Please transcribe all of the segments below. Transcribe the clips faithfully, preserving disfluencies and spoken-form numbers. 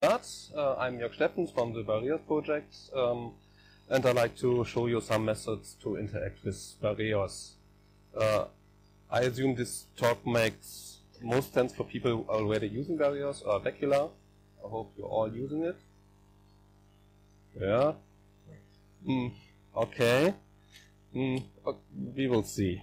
Uh, I'm Jörg Steffens from the Barrios project, um, and I'd like to show you some methods to interact with Barrios. Uh, I assume this talk makes most sense for people already using Barrios or Bacula. I hope you're all using it. Yeah. Mm, okay. Mm, we will see.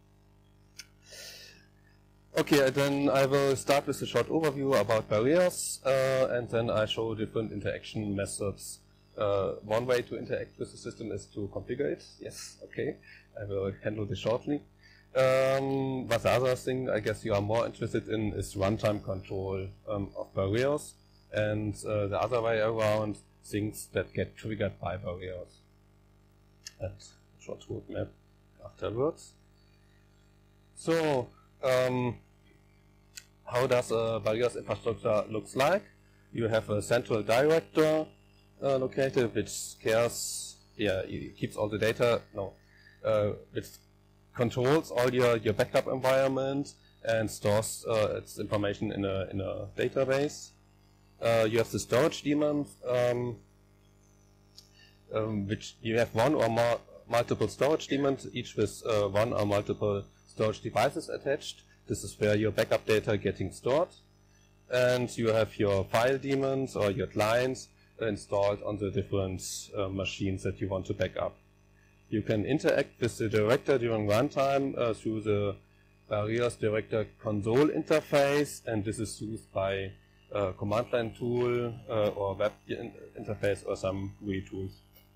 Okay, then I will start with a short overview about Barrios, uh, and then I show different interaction methods. Uh, one way to interact with the system is to configure it. Yes, okay. I will handle this shortly. Um, but the other thing I guess you are more interested in is runtime control um, of Barrios, and uh, the other way around, things that get triggered by Barrios. And a short roadmap afterwards. So, um, how does a Barrios infrastructure looks like? You have a central director uh, located which cares, yeah, it keeps all the data, no, uh, which controls all your, your backup environment and stores uh, its information in a, in a database. Uh, you have the storage daemon, um, um, which you have one or more multiple storage daemons, each with uh, one or multiple storage devices attached. This is where your backup data getting stored. And you have your file daemons or your clients installed on the different uh, machines that you want to back up. You can interact with the director during runtime uh, through the Barrios director console interface, and this is used by a command line tool uh, or web in interface or some G U I tools.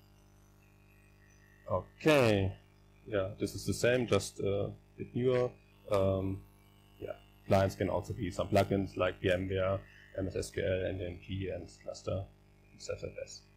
Okay, yeah, this is the same, just a bit newer. Um, yeah, clients can also be some plugins like VMware, M S S Q L, N M P, and Cluster, et cetera.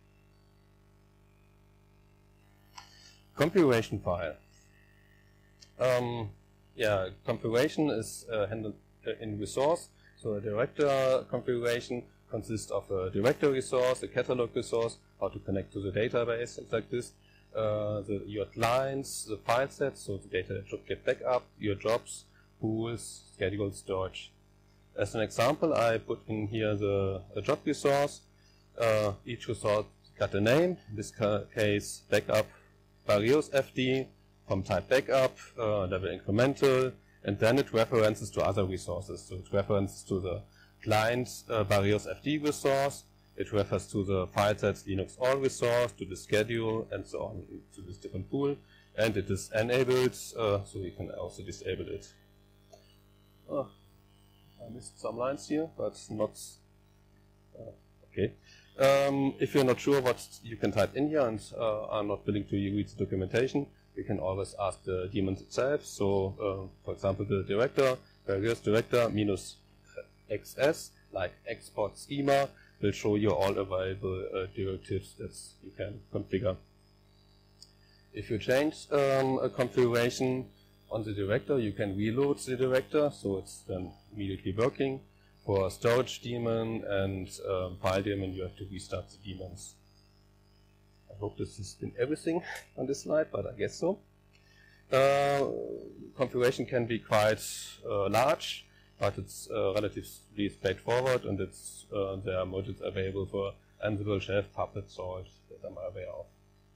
Configuration file. Um, yeah, configuration is uh, handled in resource. So a director configuration consists of a directory resource, a catalog resource, how to connect to the database, things like this. Uh, the, your clients, the file sets, so the data that should get back up, your jobs, pools, scheduled storage. As an example, I put in here the, the job resource. Uh, each resource got a name, in this ca case backup Barrios F D from type backup, uh, level incremental, and then it references to other resources. So it references to the client uh, Barrios F D resource. It refers to the file sets Linux all resource, to the schedule, and so on, to this different pool. And it is enabled, uh, so you can also disable it. Oh, I missed some lines here, but not. Uh, okay. Um, if you're not sure what you can type in here and uh, are not willing to read the documentation, you can always ask the daemon itself. So, uh, for example, the director, Barrios director minus X S, like export schema, will show you all available uh, directives that you can configure. If you change um, a configuration on the director, you can reload the director, so it's then immediately working. For a storage daemon and um, file daemon, you have to restart the daemons. I hope this has been everything on this slide, but I guess so. Uh, configuration can be quite uh, large, but it's uh, relatively straightforward, and it's uh, there are modules available for Ansible, Chef, Puppet, Salt that I'm aware of.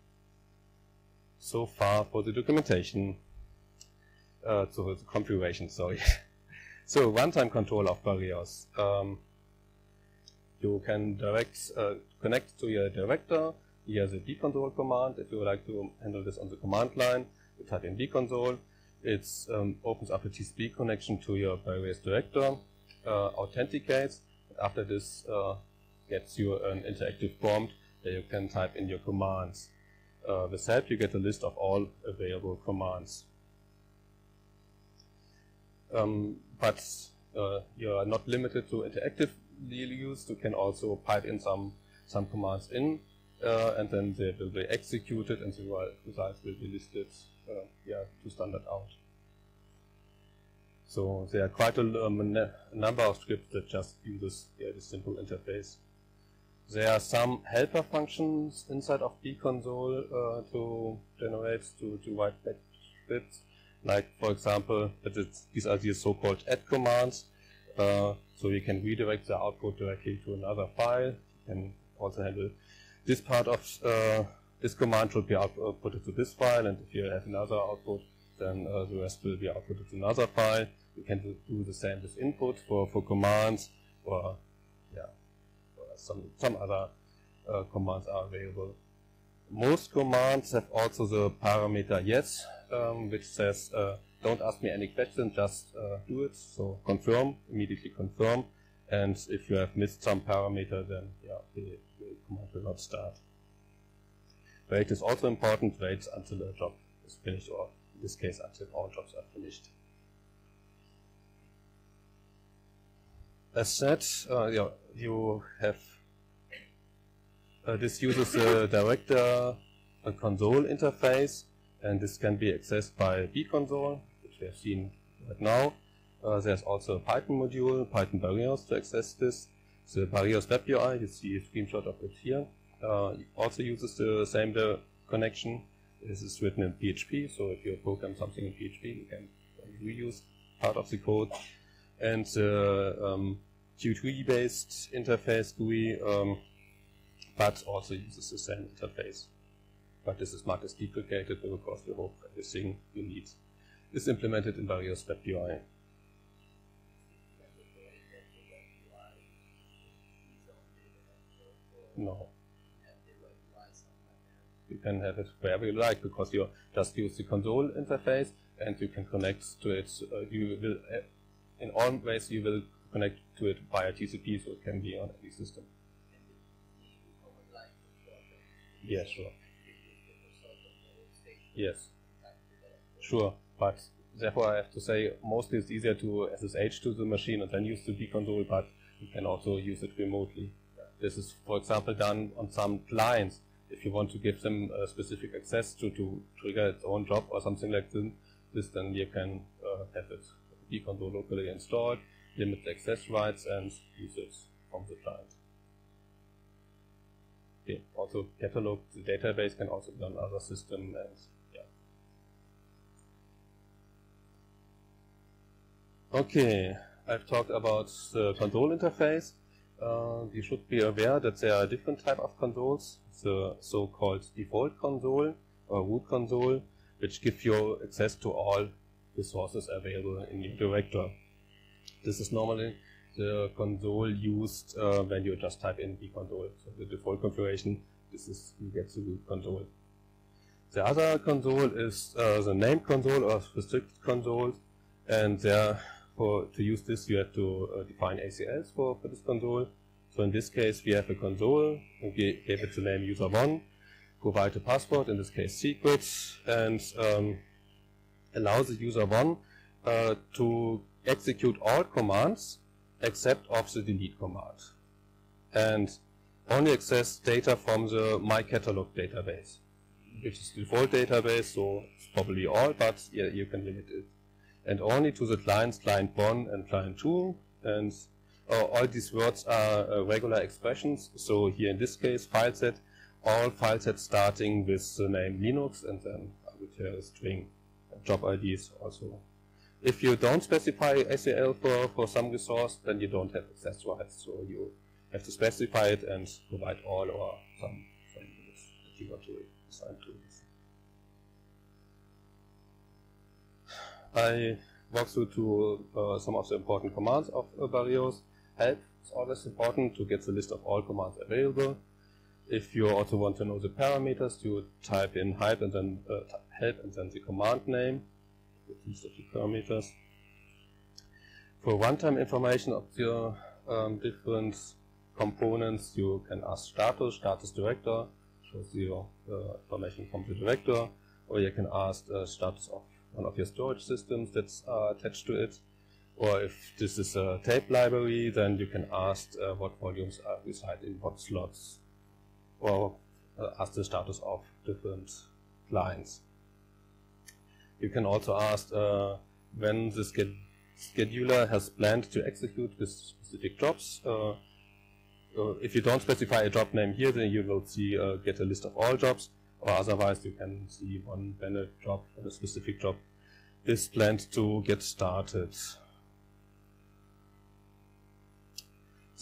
So far for the documentation, uh, so the configuration, sorry. So runtime control of Barrios. Um, you can direct uh, connect to your director via the bconsole command. If you would like to handle this on the command line, you type in bconsole. It um, opens up a T C P connection to your Barrios director, uh, authenticates. After this, uh, gets you an interactive prompt where you can type in your commands. Uh, with help, you get a list of all available commands. Um, but uh, you are not limited to interactively used. You can also pipe in some some commands in, uh, and then they will be executed, and the results will be listed, uh, yeah, to standard out. So there are quite a, um, a number of scripts that just use yeah, this simple interface. There are some helper functions inside of bconsole uh, to generate to to write back scripts. Like, for example, that it's, these are the so-called add commands. Uh, so you can redirect the output directly to another file. You can also handle this part of uh, this command should be outputted to this file, and if you have another output, then uh, the rest will be outputted to another file. You can do, do the same with input for, for commands, or yeah, or some some other uh, commands are available. Most commands have also the parameter yes, um, which says uh, don't ask me any questions, just uh, do it. So confirm, immediately confirm, and if you have missed some parameter, then yeah, the, the command will not start. Wait is also important. Wait until a job is finished, or in this case until all jobs are finished. As said, uh, yeah, you have uh, this uses the director a console interface, and this can be accessed by bconsole, which we have seen right now. Uh, there's also a Python module, Python Barrios, to access this. The Barrios Web U I, you see a screenshot of it here, uh, also uses the same the connection. This is written in P H P, so if you program something in P H P, you can reuse part of the code. And the uh, um, Q two E-based interface G U I, um, but also uses the same interface. But this is marked as deprecated because we hope everything you need is implemented in Barrios Web U I. No. You can have it wherever you like, because you just use the console interface and you can connect to it. Uh, you will, uh, in all ways, you will connect to it via T C P, so it can be on any system. Yeah, sure. Yes, sure, but therefore I have to say mostly it's easier to S S H to the machine and then use the bconsole, but you can also use it remotely. This is, for example, done on some clients. If you want to give them a specific access to, to trigger its own job or something like this, then you can uh, have it bconsole locally installed, limit the access rights, and use it from the client. Okay. Also, catalog the database can also be on other systems, and yeah. Okay, I've talked about the console interface. Uh, you should be aware that there are different types of consoles. The so-called default console or root console, which give you access to all resources available in your director. This is normally the console used uh, when you just type in bconsole. So the default configuration, this is you get the root console. The other console is uh, the name console or restricted console, and there for to use this you have to uh, define A C Ls for, for this console. So in this case we have a console, and we gave it the name user one, provide a password, in this case secrets, and um, allow the user one uh, to execute all commands except of the delete command, and only access data from the myCatalog database, which is the default database, so it's probably all, but yeah, you can limit it. And only to the clients, client one and client two, and uh, all these words are uh, regular expressions, so here in this case file set, all file sets starting with the name Linux and then arbitrary string, and job I Ds also. If you don't specify A C L for, for some resource, then you don't have access rights, so you have to specify it and provide all or some, some limits that you want to assign to this. I walk through to uh, some of the important commands of uh, Barrios. Help is always important to get the list of all commands available. If you also want to know the parameters, you type in help and then uh, help and then the command name. List of the parameters. For runtime information of the um, different components, you can ask status, status director, shows you uh, information from the director, or you can ask uh, status of one of your storage systems that's uh, attached to it. Or if this is a tape library, then you can ask uh, what volumes are reside in what slots, or uh, ask the status of different clients. You can also ask uh, when the sched scheduler has planned to execute with specific jobs. Uh, uh, if you don't specify a job name here, then you will see uh, get a list of all jobs, or otherwise you can see one when a job, a specific job is planned to get started.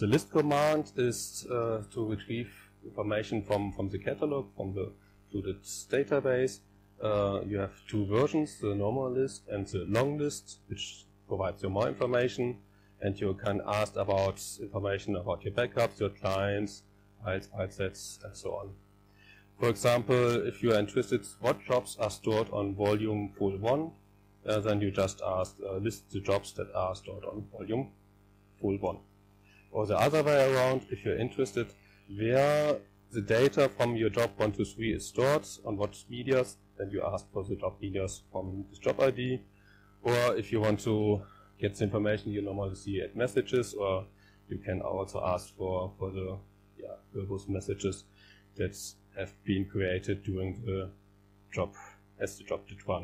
The list command is uh, to retrieve information from, from the catalog, from the included database. Uh, you have two versions, the normal list and the long list, which provides you more information, and you can ask about information about your backups, your clients, files, file sets, and so on. For example, if you are interested what jobs are stored on volume full one, uh, then you just ask uh, list the jobs that are stored on volume full one. Or the other way around, if you're interested where the data from your job one two three is stored, on what medias, then you ask for the job medias from this job I D. Or if you want to get the information you normally see at messages, or you can also ask for, for the yeah, verbose messages that have been created during the job, as the job did run.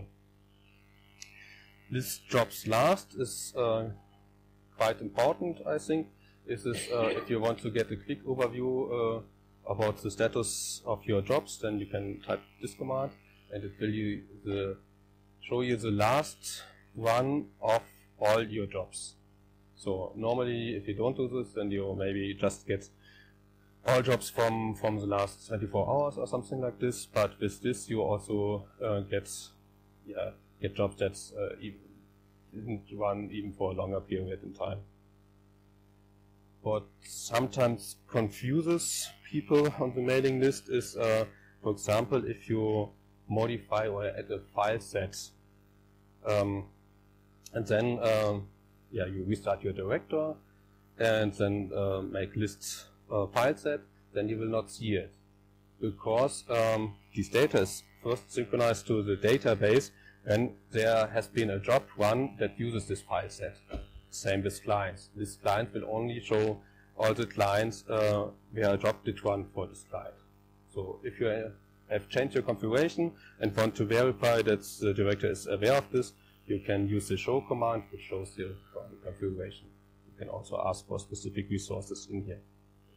This jobs last is uh, quite important, I think. This is uh, if you want to get a quick overview uh, about the status of your jobs, then you can type this command, and it will you the, show you the last run of all your jobs. So normally, if you don't do this, then you maybe just get all jobs from from the last twenty-four hours or something like this. But with this, you also uh, get yeah get jobs that uh, even didn't run even for a longer period in time. What sometimes confuses people on the mailing list is, uh, for example, if you modify or add a file set, um, and then um, yeah you restart your director, and then uh, make list uh, file set, then you will not see it, because um, this data is first synchronized to the database, and there has been a job run that uses this file set. Same with clients. This client will only show all the clients uh, where a job did run for this client. So if you have changed your configuration and want to verify that the director is aware of this, you can use the show command, which shows the configuration. You can also ask for specific resources in here.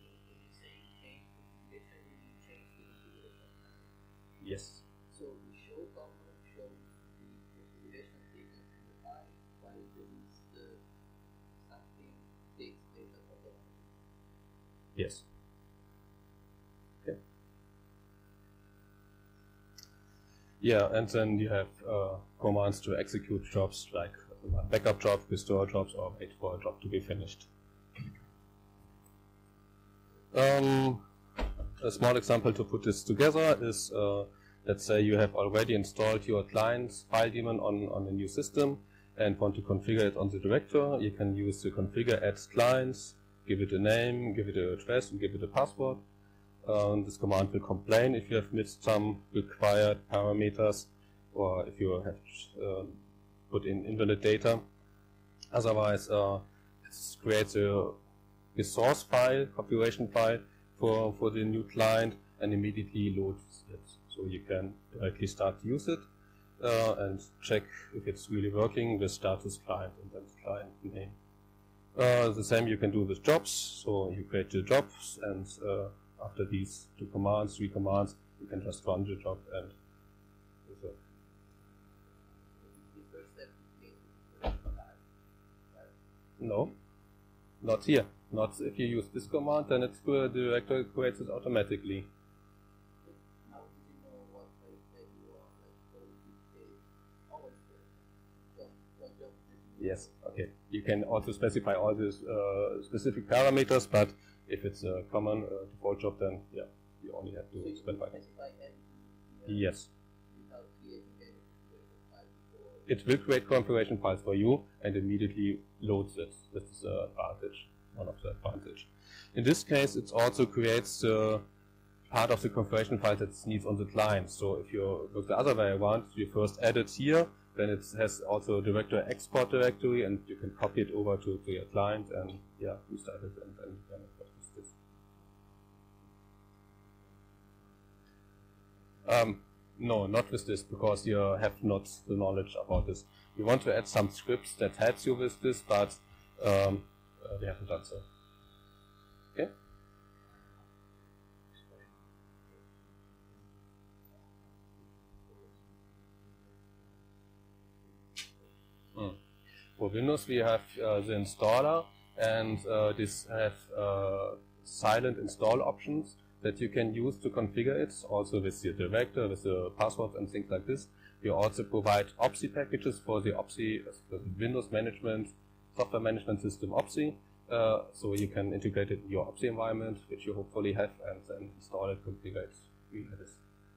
Yes. So the show command shows the configuration taken from the file, while there is the something takes data from the file. Yes. Okay. Yeah, and then you have uh, commands to execute jobs like a backup job, restore jobs, or wait for a job to be finished. Um, a small example to put this together is, uh, let's say you have already installed your client's file daemon on, on a new system and want to configure it on the director. You can use the configure add clients, give it a name, give it an address, and give it a password. Um, this command will complain if you have missed some required parameters, or if you have uh, put in invalid data. Otherwise, uh, it creates a resource file, configuration file for, for the new client, and immediately loads it. So you can directly start to use it uh, and check if it's really working with status client and then the client name. Uh, the same you can do with jobs. So you create the jobs, and uh, after these two commands, three commands, you can just run the job and so. No, not here. Not if you use this command, then it's the director creates it automatically. How do you know what that you are like for the job? Yes, okay. You can also specify all these uh, specific parameters, but if it's a common uh, default job, then yeah, you only have to so specify. specify Yes. Without creating any configuration file before. It will create configuration files for you and immediately loads it. This is the advantage, one of the advantage. In this case, it also creates the part of the configuration file that's needs on the client. So if you look the other way around, you first add it here, then it has also a director export directory, and you can copy it over to, to your client and yeah, restart it, and then you can use this. Um, no, not with this, because you have not the knowledge about this. We want to add some scripts that helps you with this, but um, uh, we haven't done so. Okay. For Windows, we have uh, the installer, and uh, this have uh, silent install options that you can use to configure it, also with your director, with the password and things like this. You also provide O P S I packages for the O P S I, uh, Windows management, software management system O P S I, uh, so you can integrate it in your O P S I environment, which you hopefully have, and then install it, configure it, read it.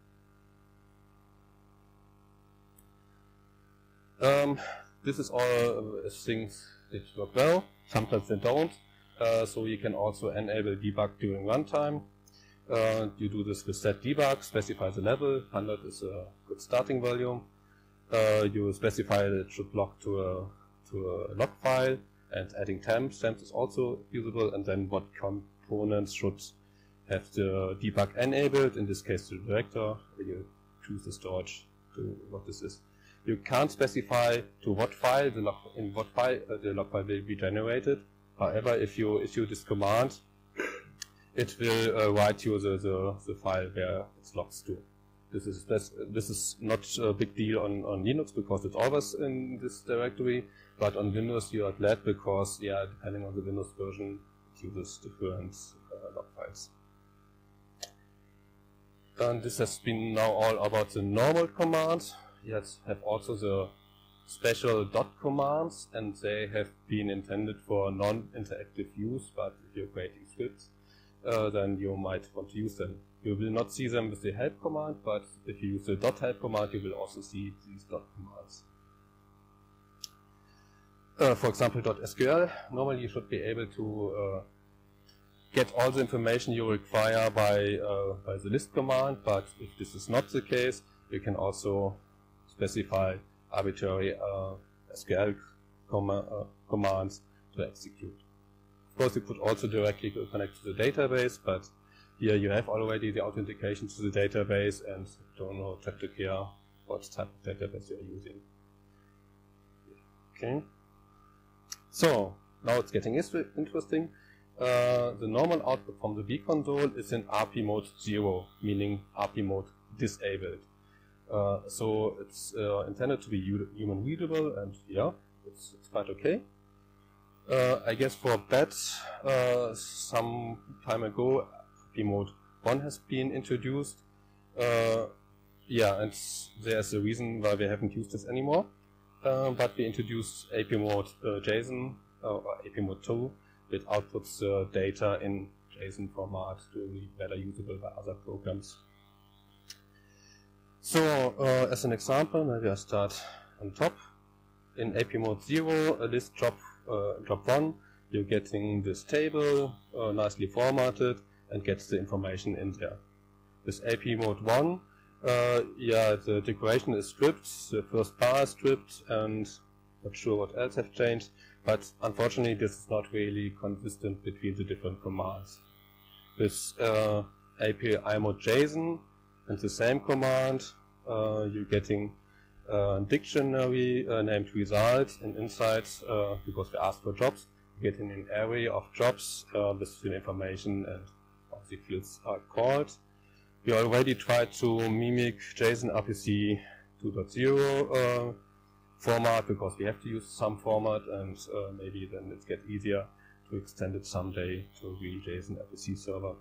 Um, this is all uh, things that work well, sometimes they don't, uh, so you can also enable debug during runtime. Uh, you do this with set debug, specify the level, one hundred is a good starting value. Uh, you specify that it should log to a, to a log file, and adding temps, temps is also usable, and then what components should have the debug enabled, in this case the director. You choose the storage to what this is. You can't specify to what file the log, in what file uh, the log file will be generated. However, if you issue this command, it will uh, write you the, the, the file where it's logs to. This is this is not a big deal on, on Linux because it's always in this directory, but on Windows you are glad because, yeah, depending on the Windows version, it uses different uh, log files. And this has been now all about the normal commands. You have also the special dot commands, and they have been intended for non-interactive use, but if you're creating scripts, uh, then you might want to use them. You will not see them with the help command, but if you use the dot help command, you will also see these dot commands. Uh, for example, .sql, normally you should be able to uh, get all the information you require by, uh, by the list command, but if this is not the case, you can also specify arbitrary uh, S Q L com uh, commands to execute. Of course, you could also directly connect to the database, but here you have already the authentication to the database and don't know, have to care what type of database you are using. Okay. So now it's getting interesting. Uh, the normal output from the vConsole is in R P mode zero, meaning R P mode disabled. Uh, so it's uh, intended to be human readable, and yeah, it's, it's quite okay. Uh, I guess for that, uh, some time ago, R P mode one has been introduced. Uh, yeah, and there's a reason why we haven't used this anymore. Uh, but we introduced A P mode uh, JSON, uh, or A P mode two, which outputs uh, data in JSON format to be better usable by other programs. So, uh, as an example, maybe I start on top. In A P mode zero, a list job, uh, job one, you're getting this table uh, nicely formatted and gets the information in there. With A P mode one, uh, yeah, the decoration is stripped, the first bar is stripped, and not sure what else have changed, but unfortunately this is not really consistent between the different commands. With uh, A P I mode JSON, and the same command, uh, you're getting a dictionary uh, named results, and inside, uh, because we asked for jobs, you're getting an array of jobs uh, with the information and how the fields are called. We already tried to mimic JSON R P C two point zero uh, format because we have to use some format, and uh, maybe then it gets easier to extend it someday to a real JSON R P C server.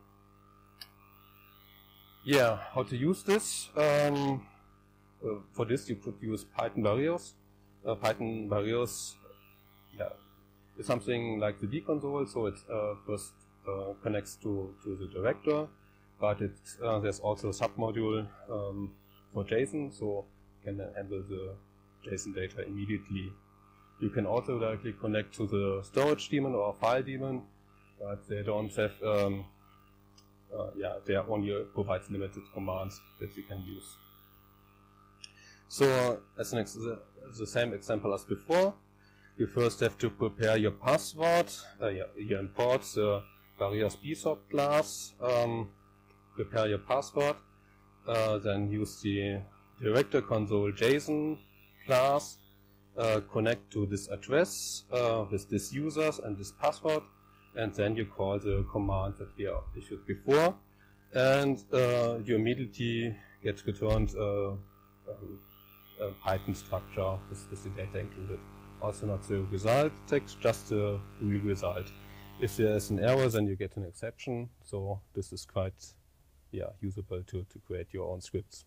Yeah, how to use this? Um, uh, for this you could use Python Barrios. Uh, Python Barrios yeah, is something like the vConsole, so it uh, first uh, connects to, to the director, but it, uh, there's also a submodule um, for JSON, so you can handle the JSON data immediately. You can also directly connect to the storage daemon or file daemon, but they don't have um, Uh, yeah, they only provides limited commands that you can use. So, as an ex the same example as before, you first have to prepare your password. Uh, yeah, you import the Barrios B S O C class, um, prepare your password, uh, then use the director console JSON class, uh, connect to this address uh, with this users and this password, and then you call the command that we issued before, and uh, you immediately get returned uh, um, a Python structure with, with the data included. also not the result text, just the real result. If there is an error, then you get an exception. So this is quite, yeah, usable to, to create your own scripts.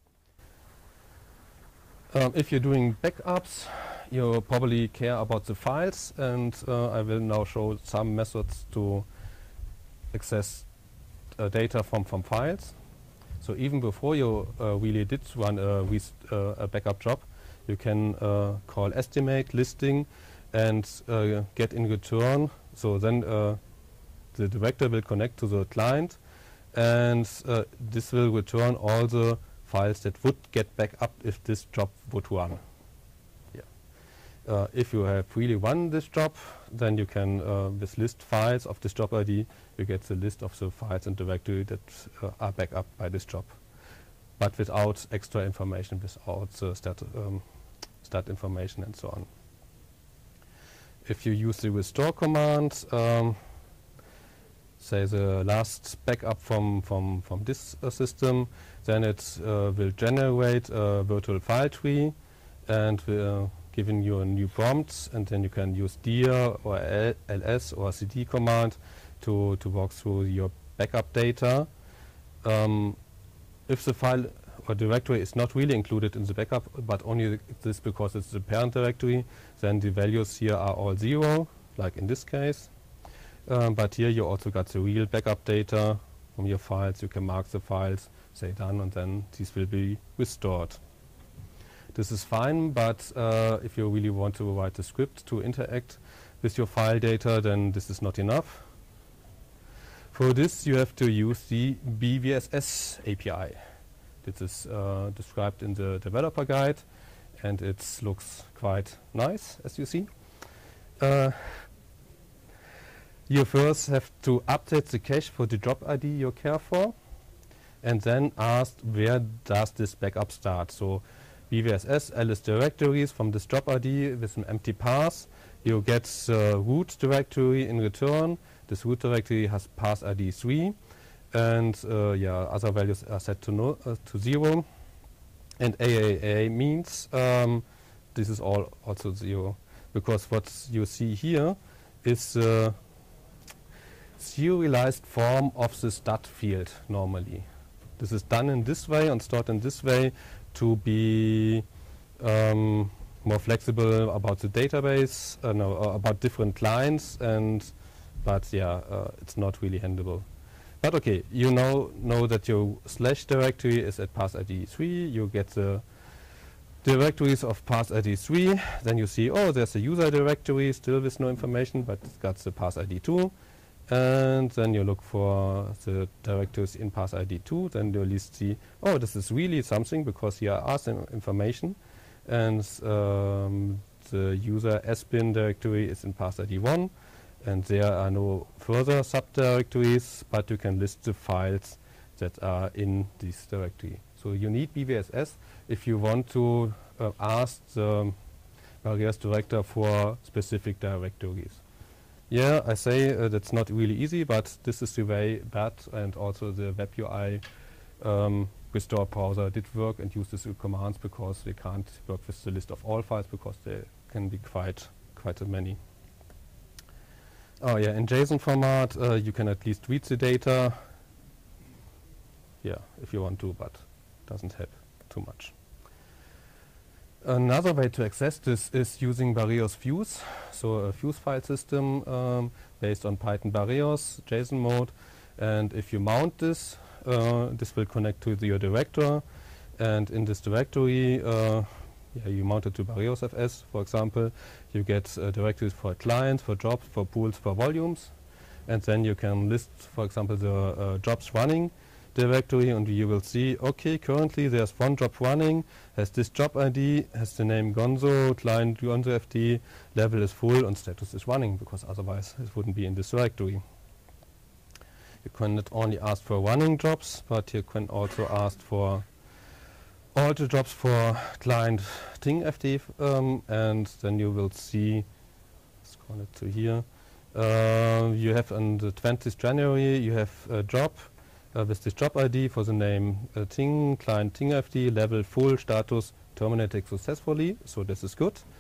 Um, if you're doing backups, you probably care about the files, and uh, I will now show some methods to access uh, data from, from files. So even before you uh, really did run a, uh, a backup job, you can uh, call estimate listing and uh, get in return. So then uh, the director will connect to the client, and uh, this will return all the files that would get back up if this job would run. Yeah. Uh, if you have really run this job, then you can, uh, with list files of this job I D, you get the list of the files and directory that uh, are back up by this job, but without extra information, without the stat, um, stat information and so on. If you use the restore command, um, say the last backup from, from, from this uh, system, then it uh, will generate a virtual file tree and will giving you a new prompt, and then you can use dir or L ls or cd command to, to walk through your backup data. Um, if the file or directory is not really included in the backup, but only this because it's the parent directory, then the values here are all zero, like in this case. Um, but here you also got the real backup data from your files. You can mark the files, say done, and then these will be restored. This is fine, but uh, if you really want to write a script to interact with your file data, then this is not enough. For this, you have to use the B V S S A P I. This is uh, described in the developer guide, and it looks quite nice, as you see. Uh, you first have to update the cache for the job I D you care for, and then ask where does this backup start. So B V S S ls directories from this job I D with an empty path. You get the root directory in return. This root directory has path I D three, and uh, yeah, other values are set to no uh, to zero. And A A A means um, this is all also zero, because what you see here is the serialized form of the stat field normally. This is done in this way and stored in this way to be um, more flexible about the database, uh, no, uh, about different clients, and but yeah, uh, it's not really handleable. But okay, you now know that your slash directory is at path I D three. You get the directories of path I D three. Then you see, oh, there's a user directory still with no information, but it's got the path I D two. And then you look for the directories in path I D two. Then you at least see, oh, this is really something, because here are some information. And um, the user S bin directory is in path I D one. And there are no further subdirectories, but you can list the files that are in this directory. So you need B V S S if you want to uh, ask the Barias director for specific directories. Yeah, I say uh, that's not really easy, but this is the way B A T and also the web U I um, restore browser did work and use these commands, because they can't work with the list of all files, because they can be quite quite many. Oh yeah, in JSON format uh, you can at least read the data. Yeah, if you want to, but doesn't help too much. Another way to access this is using Barios views, so a views file system um, based on Python Barios JSON mode. And if you mount this, uh, this will connect to the, your director, and in this directory, uh, yeah, you mount it to Barios F S, for example. You get uh, directories for clients, for jobs, for pools, for volumes, and then you can list, for example, the uh, jobs running directory, and you will see, okay, currently there's one job running, has this job I D, has the name Gonzo, client Gonzo F D, level is full, and status is running, because otherwise it wouldn't be in this directory. You can not only ask for running jobs, but you can also ask for all the jobs for client Ting F D, um, and then you will see, let's call it to here, uh, you have on the twentieth January, you have a job uh, with this job I D for the name uh, Ting, client Ting F D, level full, status terminated successfully, so this is good.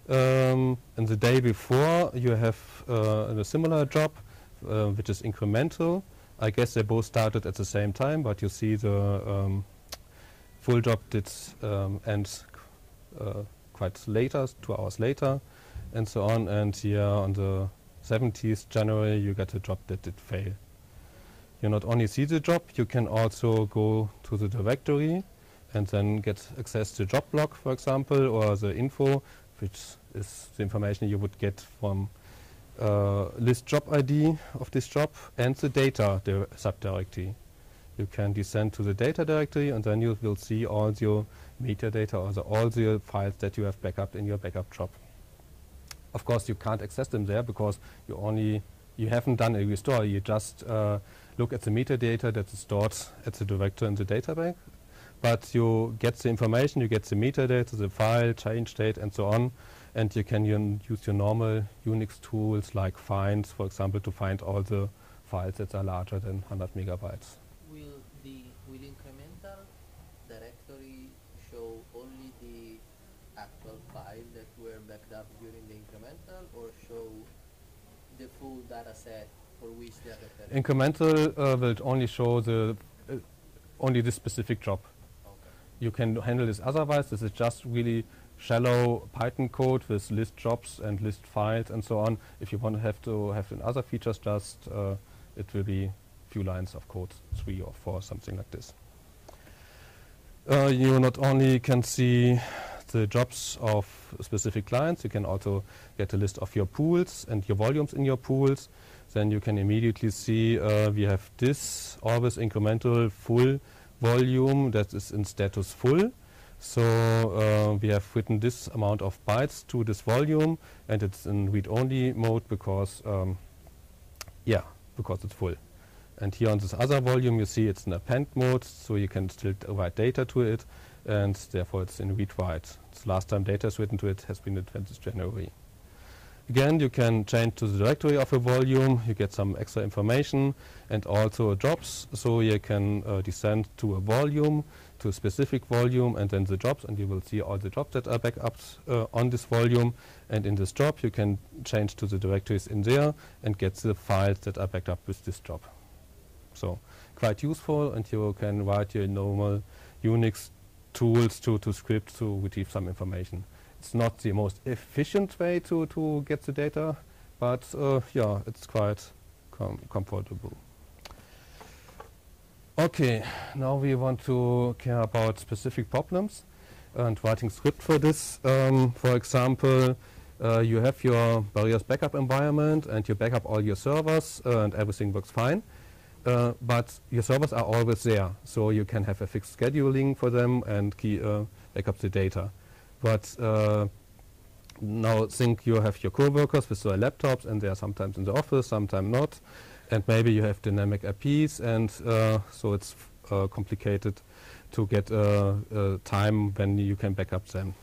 Um, and the day before you have uh, a similar job, uh, which is incremental. I guess they both started at the same time, but you see the um, full job did um, end uh, quite later, two hours later, and so on. And here on the seventeenth January, you get a job that did fail. You not only see the job, you can also go to the directory and then get access to job log, for example, or the info, which is the information you would get from uh, list job I D of this job, and the data dir subdirectory. You can descend to the data directory, and then you will see all your metadata, or the, all the files that you have backup in your backup job. Of course, you can't access them there because you only you haven't done a restore. You just uh, look at the metadata that is stored at the directory in the database. But you get the information, you get the metadata, the file, change date, and so on, and you can use your normal Unix tools like find, for example, to find all the files that are larger than one hundred megabytes. Will the will incremental directory show only the actual file that were backed up during the incremental, or show the full data set for which they are referring? Incremental uh, will only show the uh, only the specific job. You can handle this otherwise. This is just really shallow Python code with list jobs and list files and so on. If you want to have to have in other features, just uh, it will be few lines of code, three or four, something like this. Uh, you not only can see the jobs of specific clients, you can also get a list of your pools and your volumes in your pools. Then you can immediately see uh, we have this always incremental full volume that is in status full. So uh, we have written this amount of bytes to this volume, and it's in read-only mode because, um, yeah, because it's full. And here on this other volume, you see it's in append mode, so you can still write data to it, and therefore it's in read-write. The last time data is written to it has been the twentieth January. Again, you can change to the directory of a volume, you get some extra information, and also jobs, so you can uh, descend to a volume, to a specific volume, and then the jobs, and you will see all the jobs that are backed up uh, on this volume. And in this job, you can change to the directories in there and get the files that are backed up with this job. So quite useful, and you can write your normal Unix tools to, to script to retrieve some information. It's not the most efficient way to, to get the data, but uh, yeah, it's quite com comfortable. Okay, now we want to care about specific problems and writing script for this. Um, for example, uh, you have your Barriers backup environment and you backup all your servers uh, and everything works fine. Uh, but your servers are always there, so you can have a fixed scheduling for them and key, uh, back up the data. But uh, now think you have your co-workers with their laptops, and they are sometimes in the office, sometimes not. And maybe you have dynamic I Ps, and uh, so it's uh, complicated to get a uh, uh, time when you can back up them.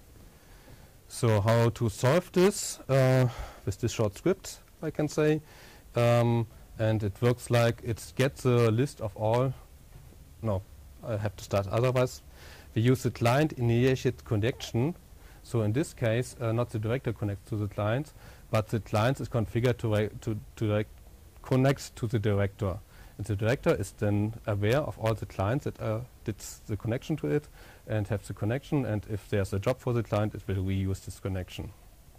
So how to solve this uh, with this short script, I can say. Um, and it works like it gets a list of all. No, I have to start otherwise. We use the client initiate connection. So in this case, uh, not the director connects to the client, but the client is configured to, to, to direct connect to the director. And the director is then aware of all the clients that uh, did the connection to it and have the connection. And if there's a job for the client, it will reuse this connection.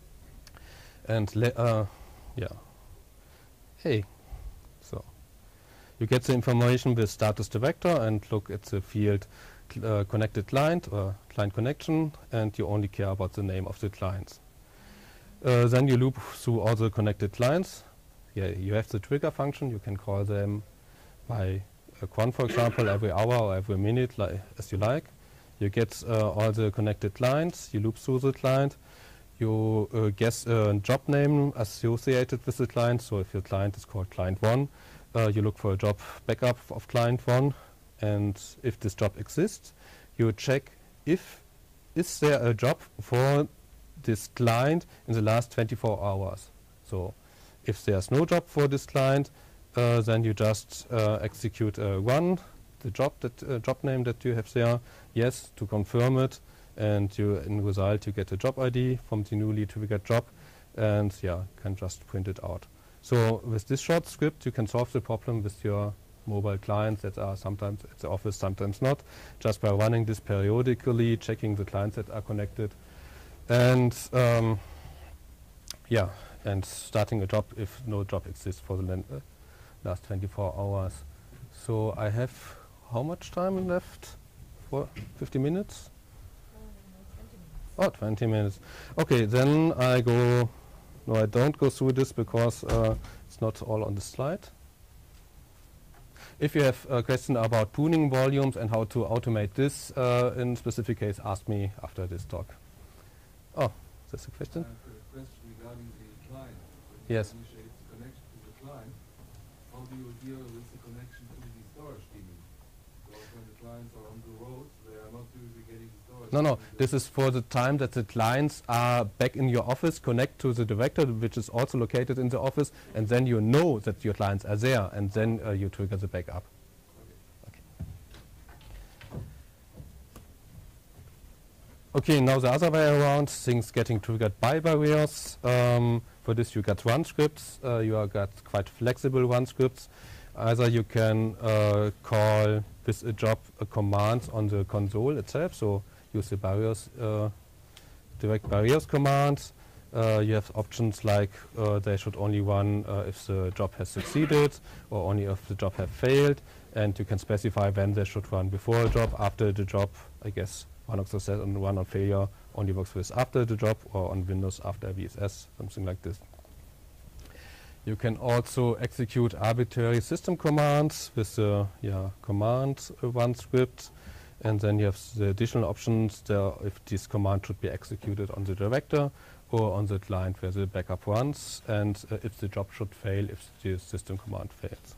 And le uh, yeah, hey, so you get the information with status director and look at the field Uh, connected client or client connection, and you only care about the name of the clients. Uh, then you loop through all the connected clients. Yeah, you have the trigger function. You can call them by a cron, for example, every hour or every minute, li as you like. You get uh, all the connected clients. You loop through the client. You uh, guess a job name associated with the client. So if your client is called client one, uh, you look for a job backup of client one. And if this job exists, you check if is there a job for this client in the last twenty-four hours. So if there's no job for this client, uh, then you just uh, execute uh, run, the job that uh, job name that you have there, yes, to confirm it, and you, in result, you get a job I D from the newly triggered job, and yeah, can just print it out. So with this short script, you can solve the problem with your mobile clients that are sometimes at the office, sometimes not, just by running this periodically, checking the clients that are connected, and um, yeah, and starting a job if no job exists for the uh, last twenty-four hours. So I have how much time left? For fifty minutes? Oh, twenty minutes. Okay, then I go, no, I don't go through this because uh, it's not all on the slide. If you have a question about pooling volumes and how to automate this uh, in specific case, ask me after this talk. Oh, that's a question? I have a question regarding the client. When Yes. you initiate the connection to the client, how do you deal with the connection to the storage daemon? Because when the clients are on the road, they are not usually getting the storage. No, no, daemon. this is for the time that the clients are back in your office, connect to the director, which is also located in the office, and then you know that your clients are there, and then uh, you trigger the backup. Okay. Okay, now the other way around, things getting triggered by barriers. Um, for this you got run scripts, uh, you are got quite flexible run scripts. Either you can uh, call with a job a command on the console itself, so use the barriers, uh, direct barriers command. Uh, you have options like uh, they should only run uh, if the job has succeeded, or only if the job has failed, and you can specify when they should run before a job, after the job. I guess one of success and one on failure only works with after the job, or on Windows after V S S, something like this. You can also execute arbitrary system commands with the yeah, command uh, run script, and then you have the additional options there if this command should be executed on the director or on the client where the backup runs, and uh, if the job should fail if the system command fails.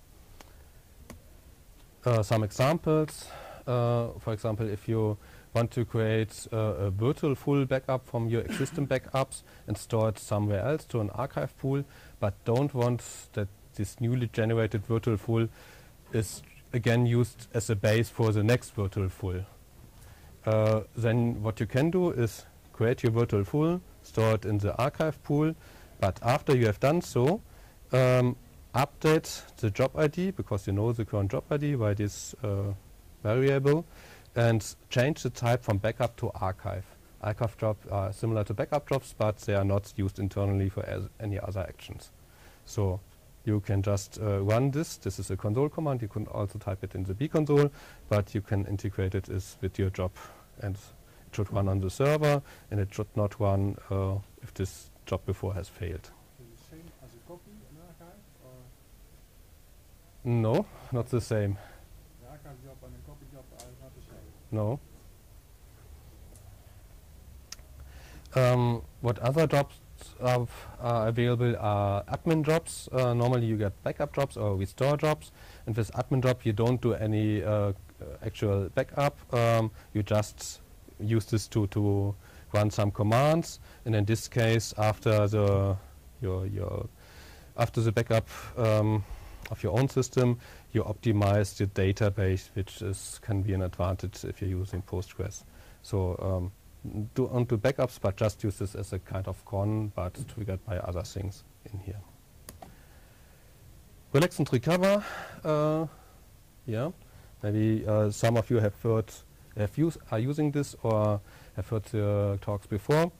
Uh, some examples, uh, for example, if you want to create uh, a virtual full backup from your existing backups and store it somewhere else to an archive pool, but don't want that this newly generated virtual full is again used as a base for the next virtual full. Uh, then what you can do is create your virtual full, store it in the archive pool, but after you have done so, um, update the job I D, because you know the current job I D by this uh, variable, and change the type from backup to archive. Archive jobs are similar to backup jobs, but they are not used internally for as any other actions. So you can just uh, run this. This is a console command. You can also type it in the B console, but you can integrate it is with your job, and it should run on the server, and it should not run uh, if this job before has failed. Is it the same as a copy, an archive, or No, not the same. the archive job and a copy job are not the same? No. Um, what other jobs are, are available are admin jobs. Uh, normally you get backup jobs or restore jobs, and with admin job you don't do any uh, uh, actual backup. Um, you just use this to, to run some commands, and in this case after the your, your after the backup um, of your own system, you optimize the database, which is can be an advantage if you're using Postgres. So um, do don't do backups, but just use this as a kind of cron, but triggered by other things in here. Relax and recover. Uh, yeah, maybe uh, some of you have heard, have use, are using this or have heard the talks before.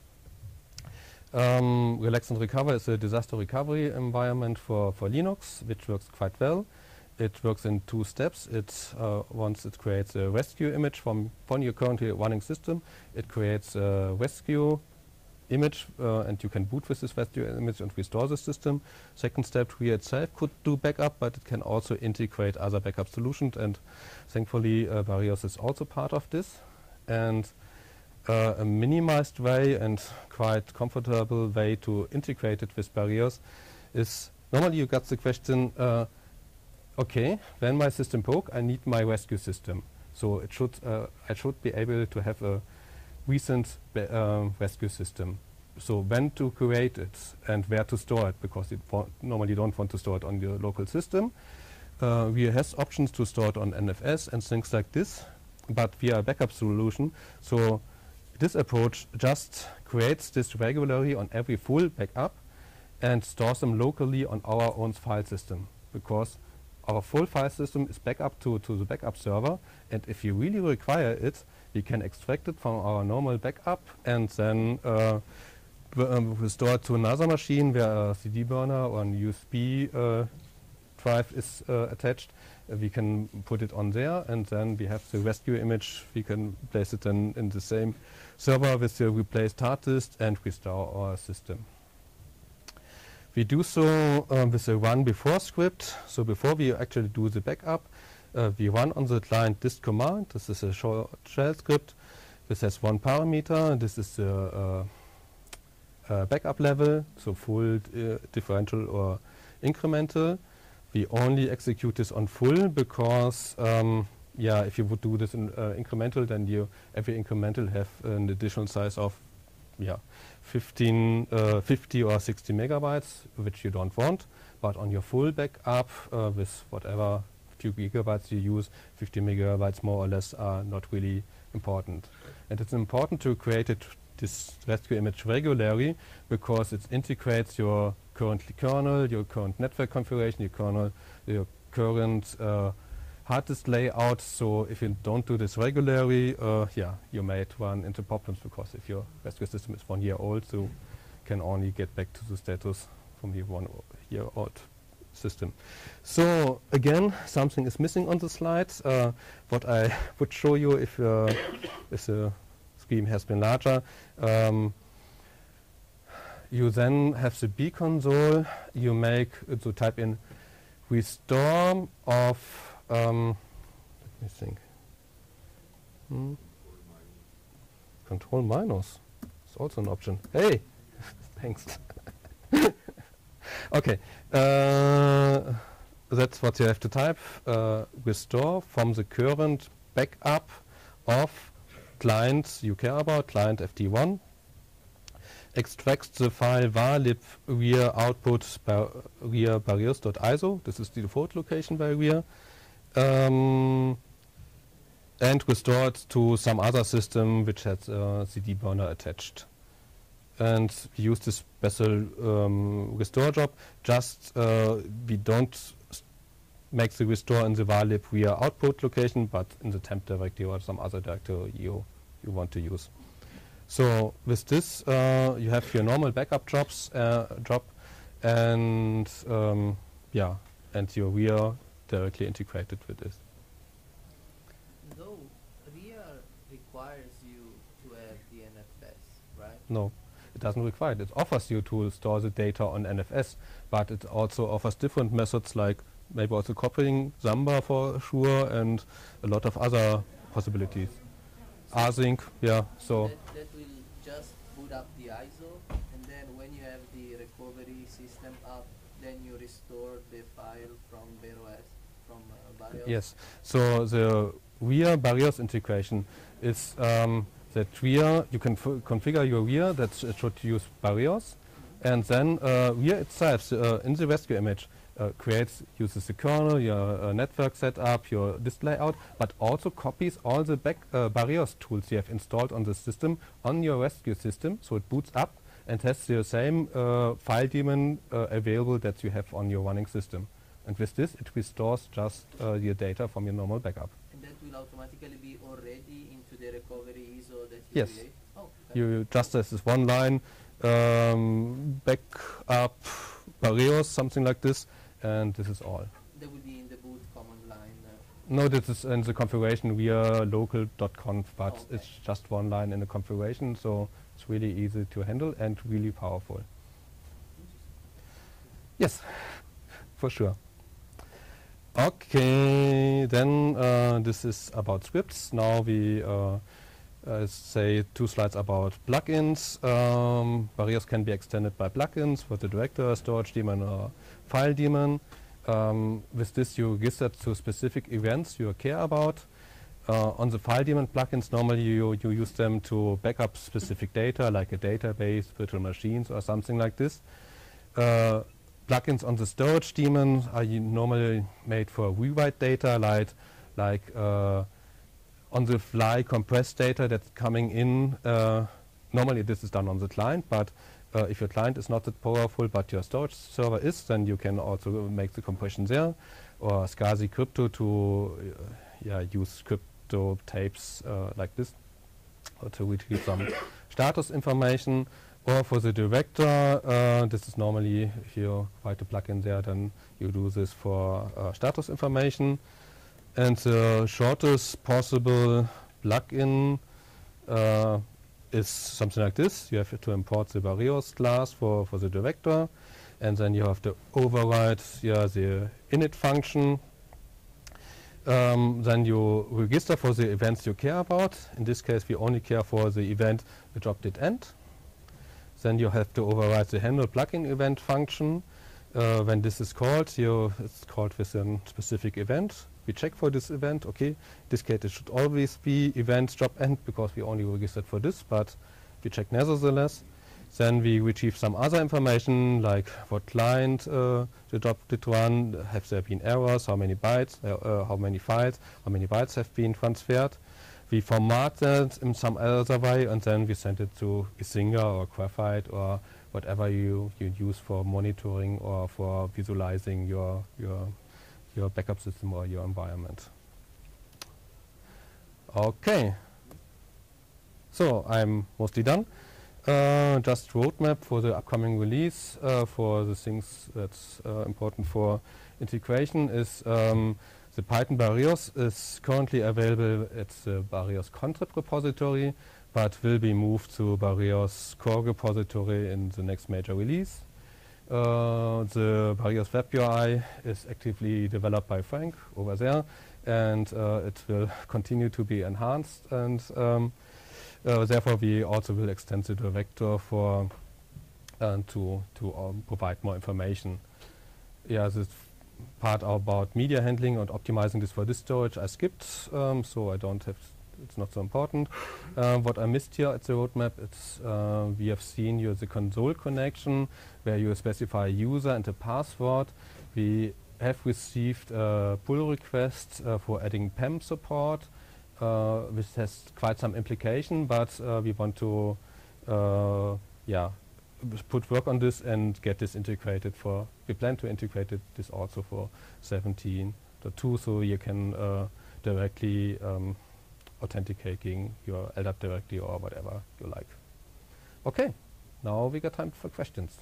Um, Relax and Recover is a disaster recovery environment for, for Linux, which works quite well. It works in two steps. It uh, once it creates a rescue image from, from your currently running system, it creates a rescue image, uh, and you can boot with this rescue image and restore the system. Second step, Tree itself could do backup, but it can also integrate other backup solutions, and thankfully uh, Barrios is also part of this. And uh, a minimized way and quite comfortable way to integrate it with Barrios is, normally you got the question, uh, okay, when my system broke, I need my rescue system. So it should, uh, I should be able to have a recent um, rescue system. So when to create it and where to store it, because you normally don't want to store it on your local system. Uh, we have options to store it on N F S and things like this, but via a backup solution. So this approach just creates this regularly on every full backup and stores them locally on our own file system, because our full file system is backup to, to the backup server, and if you really require it, we can extract it from our normal backup and then uh, um, restore it to another machine where a C D burner or an U S B uh, drive is uh, attached. Uh, we can put it on there, and then we have the rescue image. We can place it then in the same server with the replaced hard disk and restore our system. We do so um, with a run before script. So before we actually do the backup, uh, we run on the client dist command. This is a short shell script. This has one parameter. This is the uh, uh, backup level, so full, uh, differential, or incremental. We only execute this on full because, um, yeah, if you would do this in uh, incremental, then you every incremental have an additional size of, yeah, fifteen, uh, fifty or sixty megabytes, which you don't want. But on your full backup, uh, with whatever few gigabytes you use, fifty megabytes more or less are not really important. And it's important to create it, this rescue image regularly, because it integrates your current kernel, your current network configuration, your kernel, your current uh, hard disk layout. So if you don't do this regularly, uh, yeah, you might run into problems, because if your rescue system is one year old, so you can only get back to the status from the one year old system. So again, something is missing on the slides. Uh, what I would show you if, uh, if the scheme has been larger. Um, you then have the B console. You make, uh, so type in restore of, um, let me think. Hmm. Control minus. It's also an option. Hey, thanks. Okay, uh, that's what you have to type. Uh, restore from the current backup of clients you care about, client F T one. Extracts the file varlib rear output bar rear barriers.iso. This is the default location by rear. Um, and restore it to some other system which has a C D burner attached. And we use this special um, restore job. Just uh, we don't make the restore in the varlib rear output location, but in the temp directory or some other directory you you want to use. So with this, uh, you have your normal backup jobs uh, job, and um, yeah, and your rear directly integrated with this. Though rear requires you to have the N F S, right? No. It doesn't require it. It offers you to store the data on N F S, but it also offers different methods, like maybe also copying Samba for sure, and a lot of other possibilities. Async, yeah. So that, that will just boot up the I S O, and then when you have the recovery system up, then you restore the file from BarOS, from uh, Barrios. yes. So the rear Barrios integration is. Um, That rear, you can f configure your rear that sh should use Barrios, and then uh, rear itself, uh, in the rescue image, uh, creates, uses the kernel, your uh, network setup, your disk layout, but also copies all the back uh, Barrios tools you have installed on the system on your rescue system, so it boots up and has the same uh, file daemon uh, available that you have on your running system. And with this, it restores just uh, your data from your normal backup. And that will automatically be already into the recovery I S O that you Yes. create? Oh, okay. You just as this one line, um, backup Barrios, something like this, and this is all. That will be in the boot command line. Uh, No, this is in the configuration via local.conf, but Okay. it's just one line in the configuration, so it's really easy to handle and really powerful. Yes, for sure. Okay, then uh, this is about scripts. Now we uh, uh, say two slides about plugins. Um, Barriers can be extended by plugins for the director, storage daemon, or file daemon. Um, with this, you register to specific events you care about. Uh, on the file daemon plugins, normally you, you use them to backup specific data, like a database, virtual machines, or something like this. Uh, Plugins on the storage daemon are normally made for rewrite data, like, like uh, on-the-fly compressed data that's coming in. Uh, normally this is done on the client, but uh, if your client is not that powerful, but your storage server is, then you can also make the compression there, or SCSI crypto to uh, yeah, use crypto tapes uh, like this, or to retrieve some status information. Or for the director, uh, this is normally, if you write a plugin there, then you do this for uh, status information. And the shortest possible plugin uh, is something like this. You have to import the Barrios class for, for the director, and then you have to override yeah, the init function. Um, then you register for the events you care about. In this case, we only care for the event the job did end. Then you have to override the handle plugin event function. Uh, when this is called, you it's called with a specific event. We check for this event. Okay, in this case it should always be event job end because we only registered for this, but we check nevertheless. Then we retrieve some other information like what client uh, the job did run, have there been errors, how many bytes, uh, uh, how many files, how many bytes have been transferred. We format that in some other way, and then we send it to Isinga or Graphite or whatever you, you use for monitoring or for visualizing your, your, your backup system or your environment. Okay, so I'm mostly done. Uh, just roadmap for the upcoming release uh, for the things that's uh, important for integration is um, the Python Barrios is currently available at the Barrios contrib repository, but will be moved to Barrios core repository in the next major release. Uh, the Barrios web U I is actively developed by Frank over there, and uh, it will continue to be enhanced, and um, uh, therefore we also will extend the director for uh, to to um, provide more information. Yeah, this part about media handling and optimizing this for disk storage I skipped, um, so I don't have, it's not so important. Uh, what I missed here at the roadmap, it's uh, we have seen here the console connection where you specify a user and a password. We have received a pull request uh, for adding P E M support, uh, which has quite some implication, but uh, we want to uh, yeah, put work on this and get this integrated for, we plan to integrate it this also for seventeen point two, so you can uh, directly um, authenticating your L D A P directly or whatever you like. Okay, now we got time for questions.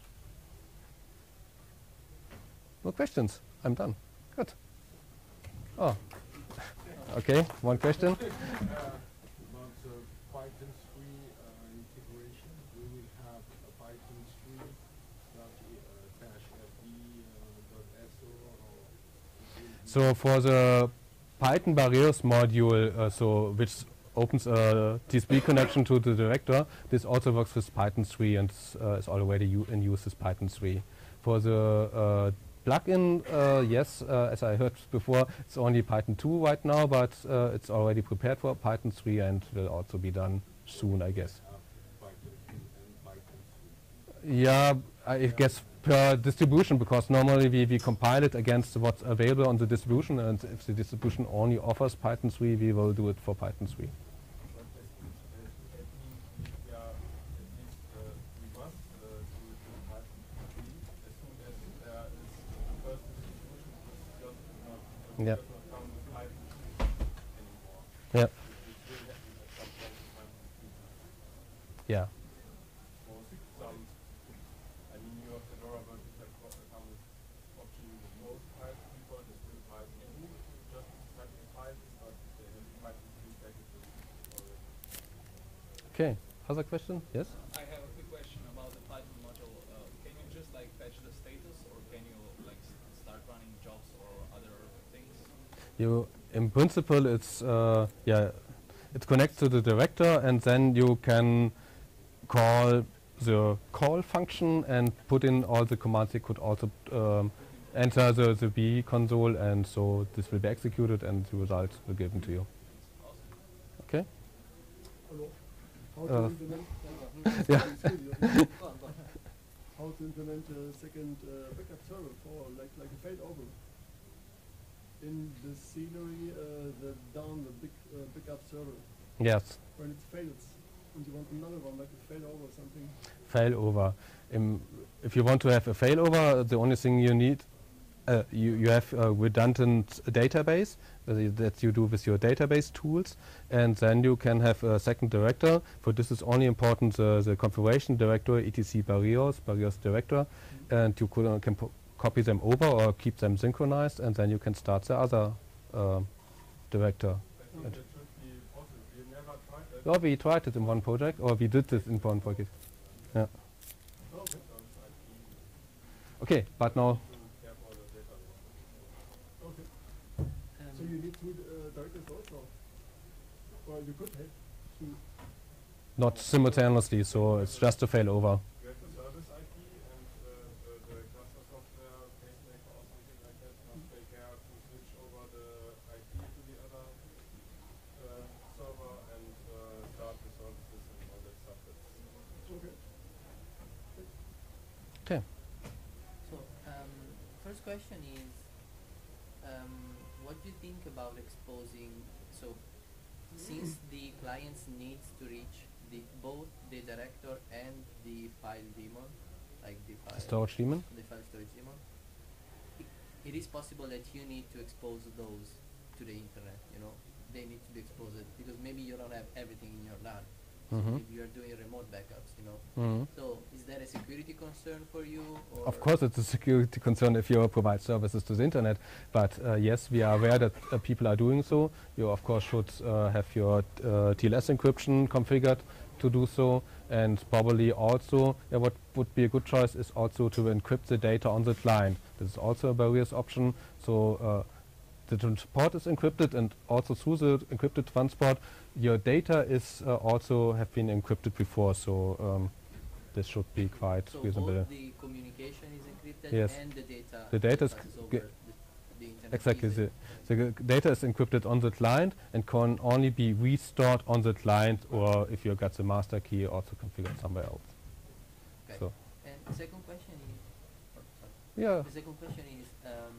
No questions, I'm done. Good. Oh, okay, one question. Uh, about uh, Python three uh, integration, we will have a Python three dot uh, dash fd uh, dot so or it will be So for the Python Barrios module, uh, so which opens a T S P connection to the director, this also works with Python three and uh, is already u in use with Python three. For the uh, plugin, uh, yes, uh, as I heard before, it's only Python two right now, but uh, it's already prepared for Python three and will also be done soon, I guess. Python three and Python three. Yeah, I guess per distribution, because normally we, we compile it against what's available on the distribution, and if the distribution only offers Python three, we will do it for Python three. But that means, uh, that means we are at least uh, we must uh, do it in Python three as soon as there is the first distribution which does not, uh, Yeah. does not come with Python three anymore. Yeah. It will happen at some point in Python three. Yeah. For some, I mean, you have the Dora versions that co- come with option with most Python people, there's still Python two, just type in Python, but they have Python three packages already. Okay. Other question? Yes? I have a quick question about the Python module. Uh, can you just like fetch the status, or can you like s- start running jobs or other things? You, in principle, it's uh, yeah, it connects to the director, and then you can call the call function and put in all the commands. You could also um, enter the, the B console, and so this will be executed, and the result will be given to you. Okay. Hello. How Uh, to implement yeah. how to implement a second uh, backup server for like like a failover in the scenery, uh, the down the big uh, big backup server. Yes. When it fails, and you want another one, like a failover or something. Failover. Um, if you want to have a failover, the only thing you need, uh, you, you have a redundant database uh, that you do with your database tools, and then you can have a second director. For this is only important uh, the configuration director, etc barrios, barrios director, and you could, uh, can po copy them over or keep them synchronized, and then you can start the other uh, director. I think that should be possible. We never tried that. Oh, we tried it in one project, or we did this in one project. Yeah. Okay. Service I P Okay, but now to care for the data. Okay. Um, So you need two uh, directors also? Or you could have two. not simultaneously, so it's just a failover. You have the service I P and uh, the, the cluster software, pacemaker or something like that must take care to switch over the I P to the other uh, server and uh, start the services and all that stuff. That's Okay. Okay. So, um, first question is, um, what do you think about exposing, so since the clients needs to reach the both the director and the file daemon, like the file, Storage daemon. the file storage daemon, it, it is possible that you need to expose those to the internet, you know, they need to be exposed because maybe you don't have everything in your LAN. So Mhm. if you are doing remote backups, you know. Mhm. So is that a security concern for you? Or Of course, it's a security concern if you provide services to the internet. But uh, yes, we are aware that uh, people are doing so. You, of course, should uh, have your uh, T L S encryption configured to do so. And probably also, yeah, what would be a good choice is also to encrypt the data on the client. This is also a barriers option. So uh, the transport is encrypted, and also through the encrypted transport, your data is uh, also have been encrypted before. So um, this should be quite so reasonable. both the communication is encrypted Yes. and the data The data is passes g- over g- the, the internet. Exactly. easily. The, the g- data is encrypted on the client and can only be restored on the client, or if you got the master key, also configured somewhere else. Okay. So And the second question is, oh, sorry. yeah, The second question is um,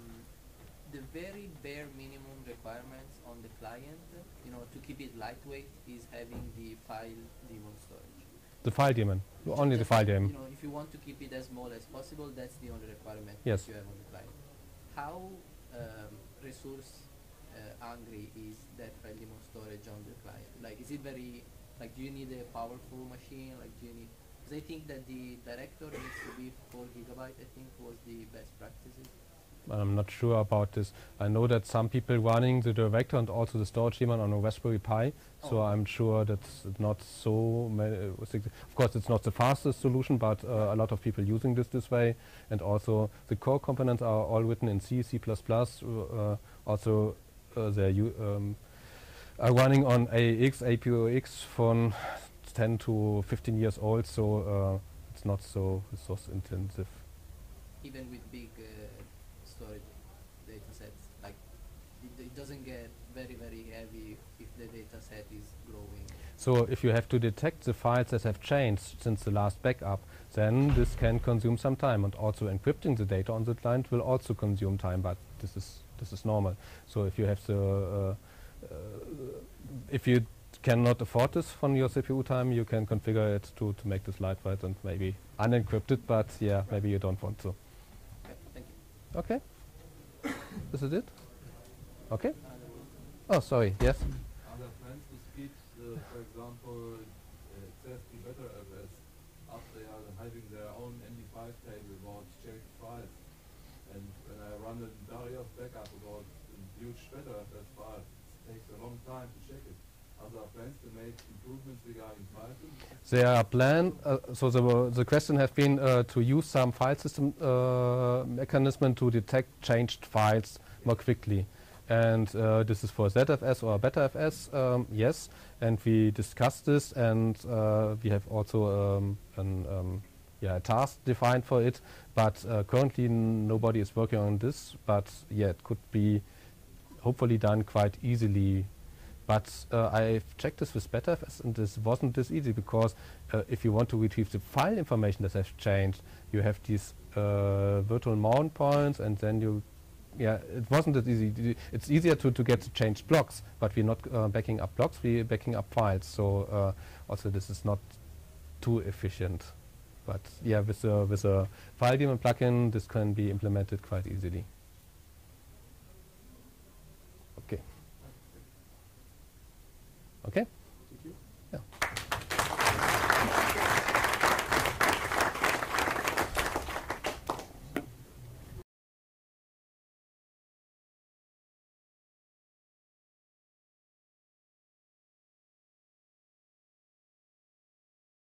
the very bare minimum requirements on the client, you know, to keep it lightweight, is having the file daemon storage. the file daemon, only the Just file like, daemon. You know, if you want to keep it as small as possible, that's the only requirement Yes. that you have on the client. How um, resource uh, hungry is that file daemon storage on the client? Like, is it very, like, do you need a powerful machine? Like, do you need, because I think that the director needs to be four gigabyte, I think was the best practices. I'm not sure about this. I know that some people running the director and also the storage daemon on a Raspberry Pi, so Oh. I'm sure that's not so. Ma uh, sig- of course, it's not the fastest solution, but uh, a lot of people using this this way. And also, the core components are all written in C, C++. Uh, also, uh, they're u um, are running on A A X, A P O X from ten to fifteen years old, so uh, it's not so resource intensive. Even with big uh, storage data sets, like it, it doesn't get very very heavy if the data set is growing. So if you have to detect the files that have changed since the last backup, then this can consume some time, and also encrypting the data on the client will also consume time, but this is this is normal. So if you have the uh, uh, if you cannot afford this from your C P U time, you can configure it to, to make this lightweight and maybe unencrypted, but yeah, maybe you don't want to. Okay, thank you. Okay. Is it it? Okay. Uh, Oh, sorry. Yes. Are there plans to speed, uh, for example, uh, C S P Better F S up they are having their own N D five table about checked files? And when I run a Darius backup about a huge Better F S file, it takes a long time to check it. Are there plans to make improvements regarding Python? There are plan. Uh, so the the question has been uh, to use some file system uh, mechanism to detect changed files more quickly, and uh, this is for Z F S or BetterFS. Um, yes, and we discussed this, and uh, we have also um, an um, yeah a task defined for it. But uh, currently n nobody is working on this. But yeah, it could be hopefully done quite easily. But uh, I've checked this with BetterFS, and this wasn't this easy, because uh, if you want to retrieve the file information that has changed, you have these uh, virtual mount points, and then you yeah, it wasn't that easy. D- It's easier to, to get to change blocks, but we're not uh, backing up blocks, we're backing up files. So uh, also this is not too efficient. But yeah, with a, with a file daemon plugin, this can be implemented quite easily. Okay. Okay.